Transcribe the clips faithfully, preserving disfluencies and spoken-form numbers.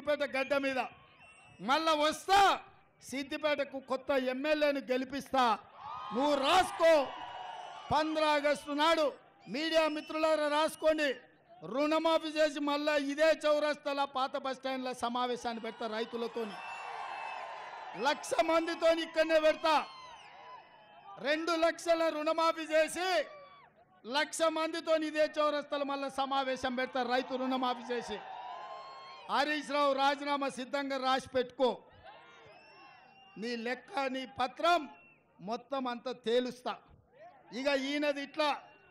సిద్దిపేట గడ్డ మీద మళ్ళా వస్తా సిద్దిపేటకు కొత్త ఎమ్మెల్యేను గెలిపిస్తా నువ్వు రాసుకో పంద్రా ఆగస్టు నాడు మీడియా మిత్రులారా రాసుకోండి రుణమాఫీ చేసి మళ్ళా ఇదే చౌరస్తాల పాత బస్టాండ్ల సమావేశాన్ని పెడతా రైతులతోని లక్ష మందితో ఇక్కడనే పెడతా రెండు లక్షల రుణమాఫీ చేసి లక్ష మందితో ఇదే చౌరస్తాల మళ్ళా సమావేశం పెడతా రైతు రుణమాఫీ చేసి హరీష్ రావు రాజీనామా సిద్ధంగా రాసి పెట్టుకో నీ లెక్క నీ పత్రం మొత్తం అంతా తేలుస్తా ఇక ఈయనది ఇట్లా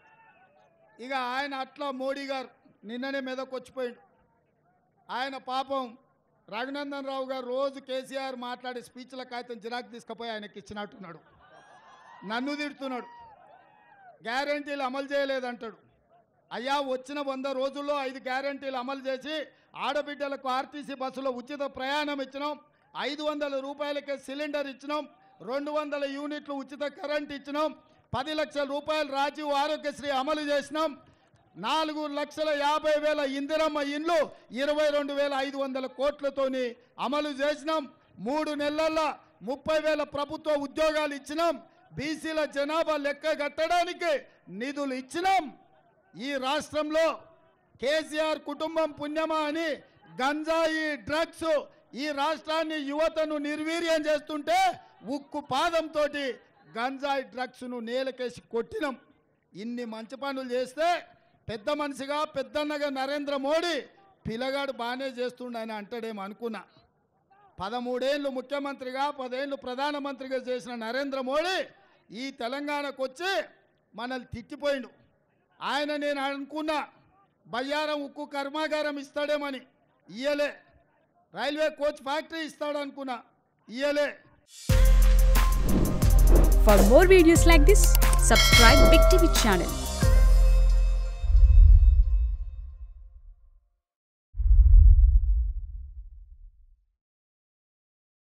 ఇక ఆయన అట్లా మోడీ గారు నిన్ననే మీదకు వచ్చిపోయాడు ఆయన పాపం రఘునందన్ రావు గారు రోజు కేసీఆర్ మాట్లాడే స్పీచ్ల కాగితం జిరాక్ తీసుకుపోయి ఆయనకి ఇచ్చినట్టున్నాడు నన్ను తిడుతున్నాడు గ్యారంటీలు అమలు చేయలేదంటాడు అయ్యా వచ్చిన వంద రోజుల్లో ఐదు గ్యారంటీలు అమలు చేసి ఆడబిడ్డలకు ఆర్టీసీ బస్సులో ఉచిత ప్రయాణం ఇచ్చినాం ఐదు వందల రూపాయలకే సిలిండర్ ఇచ్చినాం రెండు వందల యూనిట్లు ఉచిత కరెంట్ ఇచ్చినాం పది లక్షల రూపాయలు రాజీవ్ ఆరోగ్యశ్రీ అమలు చేసినాం నాలుగు లక్షల యాభై వేల ఇందిరమ్మ ఇండ్లు ఇరవై రెండు వేల ఐదు వందల కోట్లతోని అమలు చేసినాం మూడు నెలల్లో ముప్పై వేల ప్రభుత్వ ఉద్యోగాలు ఇచ్చినాం బీసీల జనాభా లెక్క కట్టడానికి నిధులు ఇచ్చినాం ఈ రాష్ట్రంలో కేసీఆర్ కుటుంబం పుణ్యమా అని గంజాయి డ్రగ్స్ ఈ రాష్ట్రాన్ని యువతను నిర్వీర్యం చేస్తుంటే ఉక్కు పాదంతో గంజాయి డ్రగ్స్ను నేలకేసి కొట్టినాం ఇన్ని మంచి పనులు చేస్తే పెద్ద మనిషిగా పెద్దన్నగా నరేంద్ర మోడీ పిల్లగాడు బాగానే చేస్తుండని అంటాడేమో అనుకున్నా పదమూడేళ్ళు ముఖ్యమంత్రిగా పదేళ్ళు ప్రధానమంత్రిగా చేసిన నరేంద్ర మోడీ ఈ తెలంగాణకు వచ్చి మనల్ని తిట్టిపోయిండు ఆయన నేను అనుకున్నా బయ్యారం ఉక్కు కర్మాగారం ఇస్తాడేమని ఇయ్యలే రైల్వే కోచ్ ఫ్యాక్టరీ ఇస్తాడు అనుకున్నా ఇయ్యలే For more videos like this, subscribe Big T V channel.